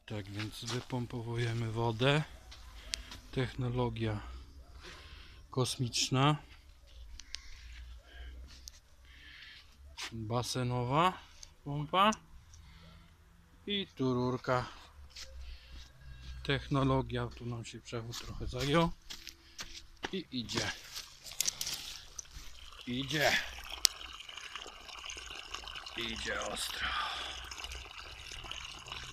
Tak więc wypompowujemy wodę. Technologia kosmiczna. Basenowa pompa. I tu rurka. Technologia, tu nam się przewód trochę zajął. I idzie. Idzie ostro.